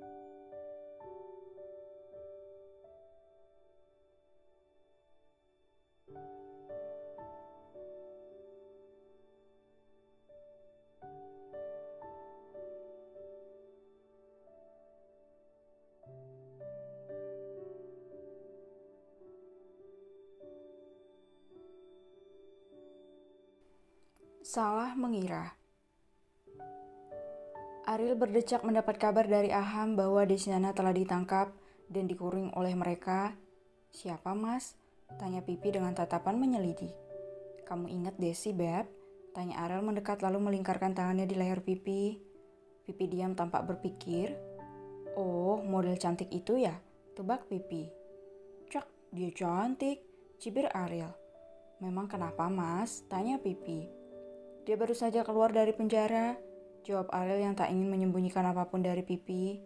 Salah mengira. Ariel berdecak mendapat kabar dari Aham bahwa Desiana telah ditangkap dan dikurung oleh mereka. "Siapa, Mas?" tanya Pipi dengan tatapan menyelidik. "Kamu ingat Desi, Beb?" tanya Ariel mendekat lalu melingkarkan tangannya di leher Pipi. Pipi diam tampak berpikir. "Oh, model cantik itu ya?" tebak Pipi. "Cak, dia cantik," cibir Ariel. "Memang kenapa, Mas?" tanya Pipi. "Dia baru saja keluar dari penjara," jawab Ariel yang tak ingin menyembunyikan apapun dari Pipi.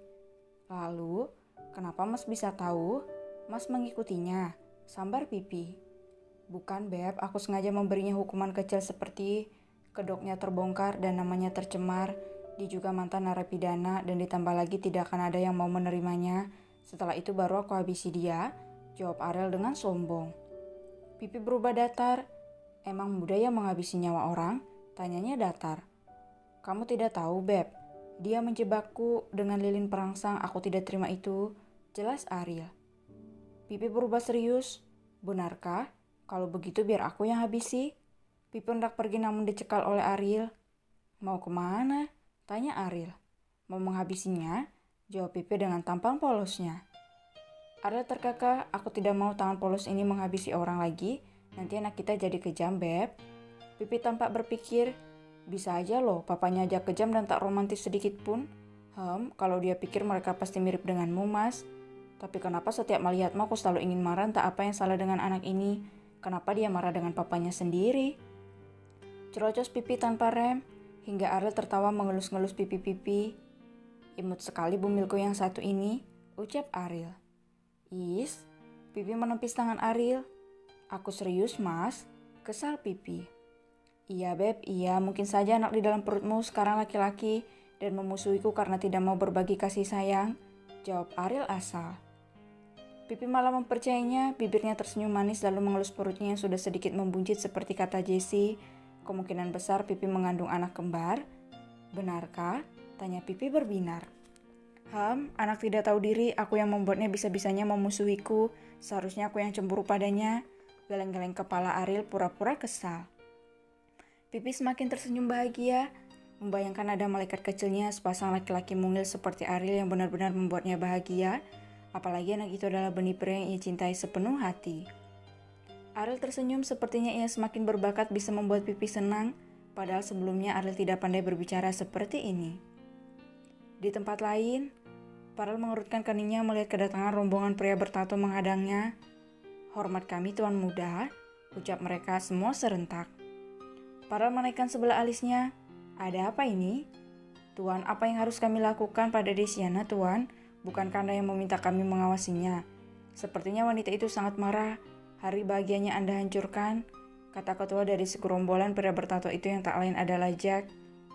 "Lalu, kenapa Mas bisa tahu?" "Mas mengikutinya," sambar Pipi. "Bukan, Beb, aku sengaja memberinya hukuman kecil seperti kedoknya terbongkar dan namanya tercemar. Dia juga mantan narapidana dan ditambah lagi tidak akan ada yang mau menerimanya. Setelah itu baru aku habisi dia," jawab Ariel dengan sombong. Pipi berubah datar. "Emang mudah ya menghabisi nyawa orang?" tanyanya datar. "Kamu tidak tahu, Beb. Dia menjebakku dengan lilin perangsang. Aku tidak terima itu," jelas Ariel. Pipi berubah serius. "Benarkah? Kalau begitu biar aku yang habisi." Pipi hendak pergi namun dicekal oleh Ariel. "Mau kemana?" tanya Ariel. "Mau menghabisinya," jawab Pipi dengan tampang polosnya. Ariel terkekeh. "Aku tidak mau tangan polos ini menghabisi orang lagi. Nanti anak kita jadi kejam, Beb." Pipi tampak berpikir, "Bisa aja loh papanya aja kejam dan tak romantis sedikit pun. Kalau dia pikir mereka pasti mirip denganmu, Mas. Tapi kenapa setiap melihatmu aku selalu ingin marah, entah apa yang salah dengan anak ini. Kenapa dia marah dengan papanya sendiri?" Cerocos Pipi tanpa rem, hingga Ariel tertawa mengelus-ngelus pipi-pipi. "Imut sekali bumilku yang satu ini," ucap Ariel. "Is," Pipi menepis tangan Ariel. "Aku serius, Mas," kesal Pipi. "Iya, Beb, iya, mungkin saja anak di dalam perutmu sekarang laki-laki dan memusuhiku karena tidak mau berbagi kasih sayang," jawab Ariel asal. Pipi malah mempercayainya, bibirnya tersenyum manis lalu mengelus perutnya yang sudah sedikit membuncit seperti kata Jessie. "Kemungkinan besar Pipi mengandung anak kembar." "Benarkah?" tanya Pipi berbinar. Anak tidak tahu diri, aku yang membuatnya bisa-bisanya memusuhiku. Seharusnya aku yang cemburu padanya." Geleng-geleng kepala Ariel pura-pura kesal. Pipi semakin tersenyum bahagia, membayangkan ada malaikat kecilnya sepasang laki-laki mungil seperti Ariel yang benar-benar membuatnya bahagia, apalagi anak itu adalah benih peri yang ia cintai sepenuh hati. Ariel tersenyum, sepertinya ia semakin berbakat bisa membuat Pipi senang, padahal sebelumnya Ariel tidak pandai berbicara seperti ini. Di tempat lain, Farel mengerutkan keningnya melihat kedatangan rombongan pria bertato menghadangnya. "Hormat kami, Tuan Muda," ucap mereka semua serentak. Farel menaikkan sebelah alisnya. "Ada apa ini?" "Tuan, apa yang harus kami lakukan pada Desiana, Tuan? Bukankah Anda yang meminta kami mengawasinya?" "Sepertinya wanita itu sangat marah. Hari bahagianya Anda hancurkan," kata ketua dari segerombolan pria bertato itu yang tak lain adalah Jack.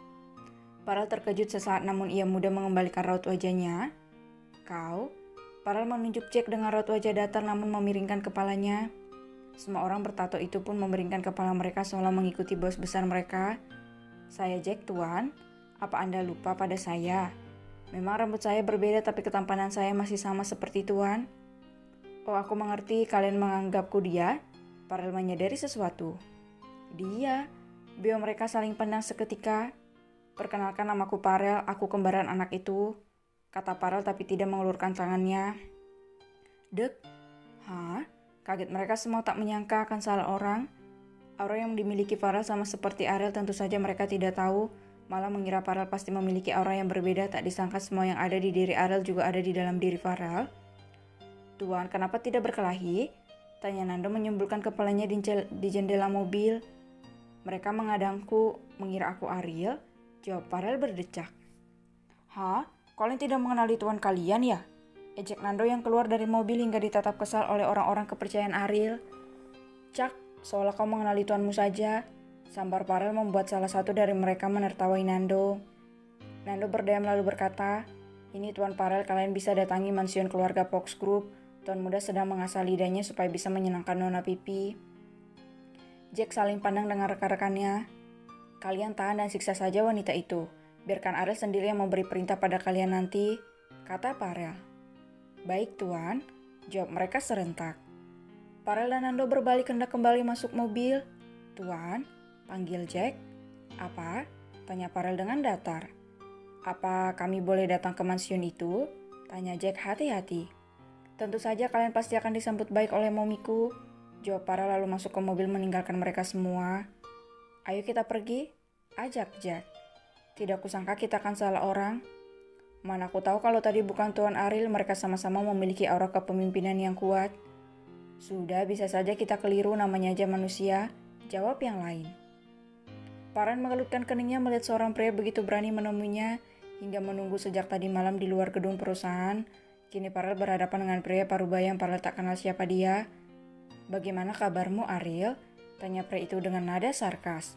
Farel terkejut sesaat namun ia mudah mengembalikan raut wajahnya. "Kau?" Farel menunjuk Jack dengan raut wajah datar namun memiringkan kepalanya. Semua orang bertato itu pun memiringkan kepala mereka seolah mengikuti bos besar mereka. "Saya Jack, Tuan. Apa Anda lupa pada saya? Memang rambut saya berbeda tapi ketampanan saya masih sama seperti Tuan." "Oh, aku mengerti kalian menganggapku dia." Farel menyadari sesuatu. "Dia." Bio mereka saling pandang seketika. "Perkenalkan, namaku Farel, aku kembaran anak itu," kata Farel tapi tidak mengulurkan tangannya. "Dek." "Hah?" Kaget mereka semua, tak menyangka akan salah orang. Aura yang dimiliki Farel sama seperti Ariel, tentu saja mereka tidak tahu. Malah mengira Farel pasti memiliki aura yang berbeda, tak disangka semua yang ada di diri Ariel juga ada di dalam diri Farel. "Tuan, kenapa tidak berkelahi?" tanya Nando menyembulkan kepalanya di jendela mobil. "Mereka mengadangku, mengira aku Ariel," jawab Farel berdecak. "Hah? Kalian tidak mengenali tuan kalian ya?" ejek Nando yang keluar dari mobil hingga ditatap kesal oleh orang-orang kepercayaan Ariel. "Cak, seolah kau mengenali tuanmu saja," sambar Farel membuat salah satu dari mereka menertawai Nando. Nando berdiam lalu berkata, Ini Tuan Farel, kalian bisa datangi mansion keluarga Fox Group. Tuan muda sedang mengasah lidahnya supaya bisa menyenangkan Nona Pipi. Jack saling pandang dengan rekan-rekannya. Kalian tahan dan siksa saja wanita itu. Biarkan Ariel sendiri yang memberi perintah pada kalian nanti, kata Farel. Baik Tuan, jawab mereka serentak. Farel dan Nando berbalik hendak kembali masuk mobil. Tuan, panggil Jack. Apa? Tanya Farel dengan datar. Apa kami boleh datang ke mansion itu? Tanya Jack hati-hati. Tentu saja kalian pasti akan disambut baik oleh momiku. Jawab Farel lalu masuk ke mobil meninggalkan mereka semua. Ayo kita pergi, ajak Jack. Tidak kusangka kita akan salah orang. Mana aku tahu kalau tadi bukan Tuan Ariel, mereka sama-sama memiliki aura kepemimpinan yang kuat. Sudah, bisa saja kita keliru, namanya aja manusia. Jawab yang lain. Farel mengelutkan keningnya melihat seorang pria begitu berani menemuinya hingga menunggu sejak tadi malam di luar gedung perusahaan. Kini Farel berhadapan dengan pria parubaya yang Farel tak kenal siapa dia. Bagaimana kabarmu Ariel? Tanya pria itu dengan nada sarkas.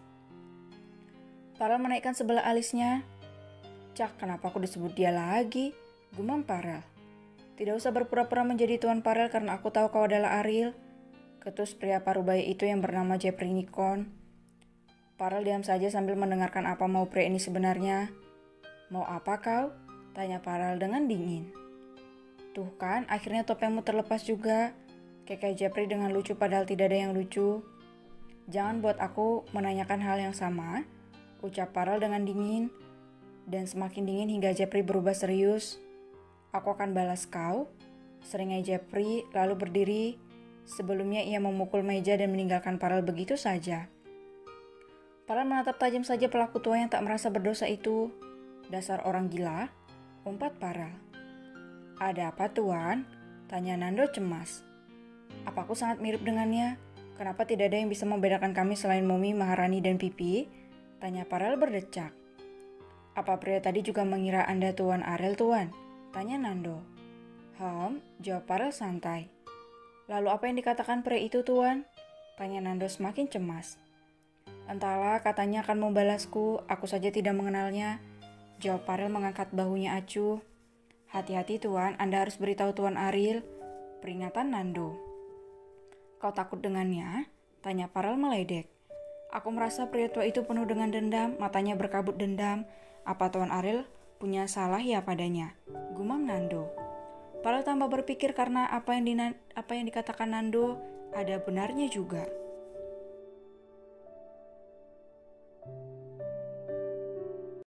Farel menaikkan sebelah alisnya. Cak, kenapa aku disebut dia lagi? Gumam Farel. Tidak usah berpura-pura menjadi Tuan Farel karena aku tahu kau adalah Ariel. Ketus pria parubaya itu yang bernama Jeffrey Nikon. Farel diam saja sambil mendengarkan apa mau pria ini sebenarnya. Mau apa kau? Tanya Farel dengan dingin. Tuh kan, akhirnya topengmu terlepas juga. Kekeh Jeffrey dengan lucu padahal tidak ada yang lucu. Jangan buat aku menanyakan hal yang sama, ucap Farel dengan dingin. Dan semakin dingin hingga Jeffrey berubah serius. Aku akan balas kau, seringai Jeffrey lalu berdiri. Sebelumnya ia memukul meja dan meninggalkan Farel begitu saja. Farel menatap tajam saja pelaku tua yang tak merasa berdosa itu. Dasar orang gila, umpat Farel. Ada apa Tuan? Tanya Nando cemas. Apaku sangat mirip dengannya? Kenapa tidak ada yang bisa membedakan kami selain Momi, Maharani, dan Pipi? Tanya Farel berdecak. Apa pria tadi juga mengira Anda Tuan Ariel Tuan? Tanya Nando. Jawab Farel santai. Lalu apa yang dikatakan pria itu Tuan? Tanya Nando semakin cemas. Entahlah, katanya akan membalasku, aku saja tidak mengenalnya. Jawab Farel mengangkat bahunya acuh. Hati-hati Tuan, Anda harus beritahu Tuan Ariel. Peringatan Nando. Kau takut dengannya? Tanya Farel meledek. Aku merasa pria tua itu penuh dengan dendam, matanya berkabut dendam. Apa Tuan Ariel punya salah ya padanya? Gumam Nando. Farel tambah berpikir karena apa yang dikatakan Nando ada benarnya juga.